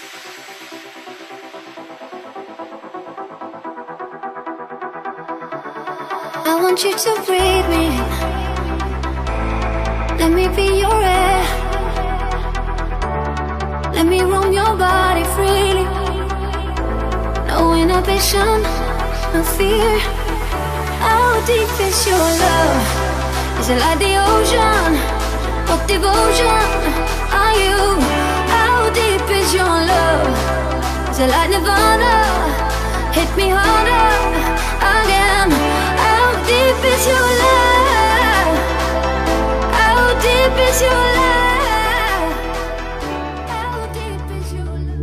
I want you to breathe me. Let me be your air. Let me roam your body freely. No inhibition, no fear. How deep is your love? Is it like the ocean? What devotion are you? How deep is your love? Is it like Nirvana? Hit me harder again. How deep is your love? How deep is your love? How deep is your love?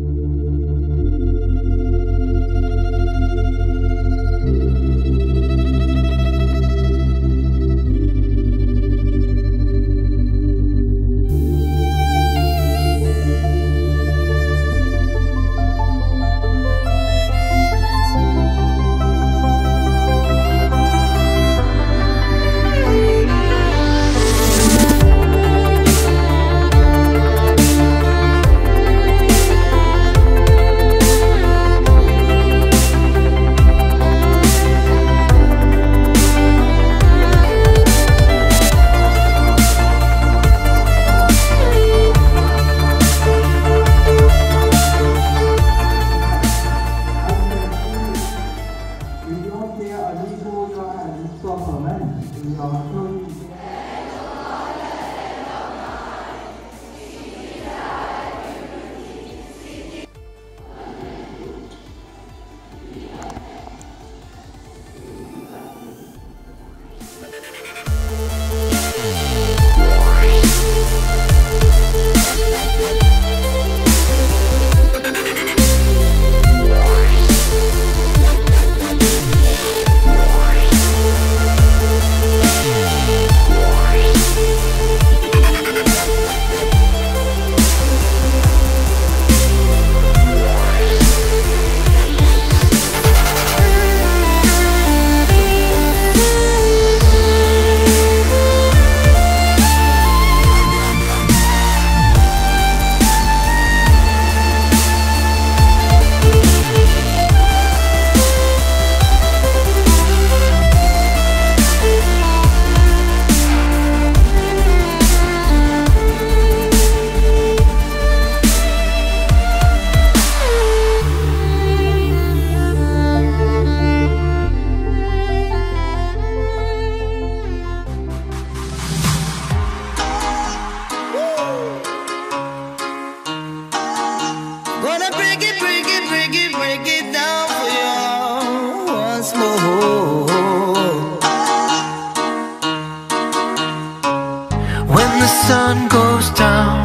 sun goes down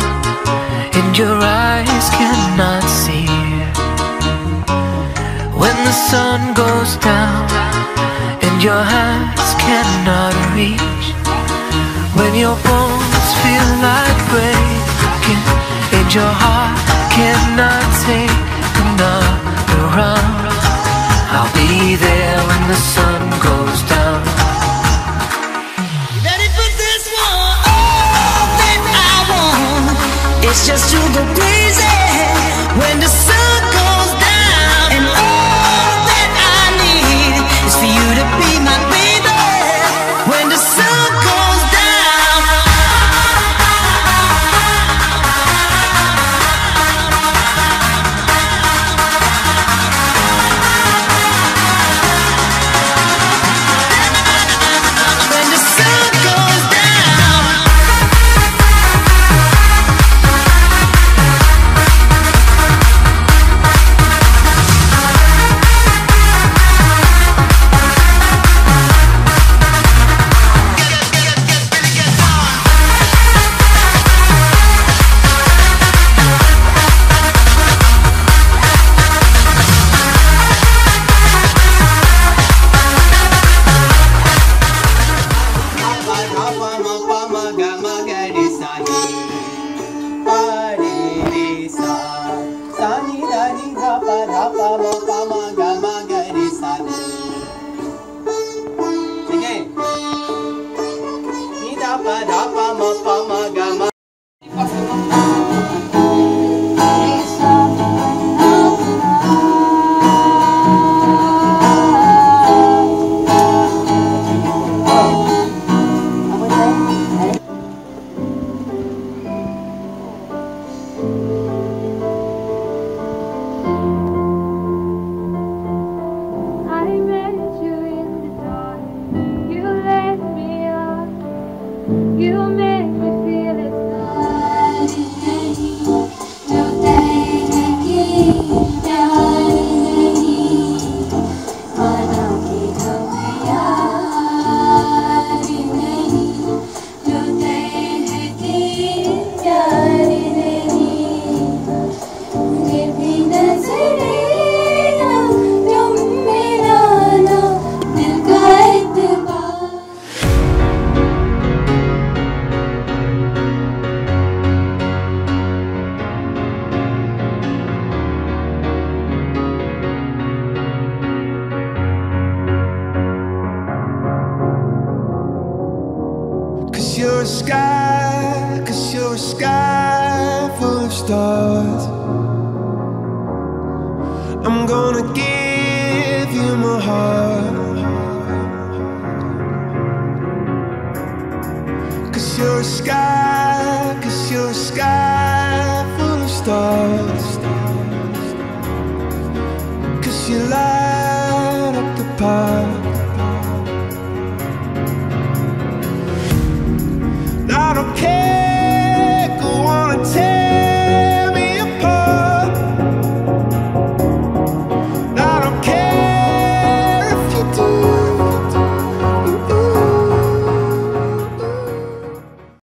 and your eyes cannot see, when the sun goes down and your hands cannot reach, when your bones feel like breaking and your heart cannot take another round, I'll be there when the sun goes down. It's just to go crazy when the sun goes down, and all that I need is for you to be my baby when the sun goes down. When the sun goes down. you're a sky, 'cause you're a sky full of stars. I'm gonna give you my heart, 'cause you're a sky, 'cause you're a sky full of stars. 'Cause you light up the path.